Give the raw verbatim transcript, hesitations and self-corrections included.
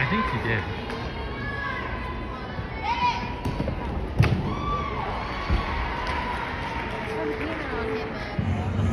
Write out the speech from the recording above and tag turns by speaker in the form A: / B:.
A: think he did.
B: Some humor on him, man.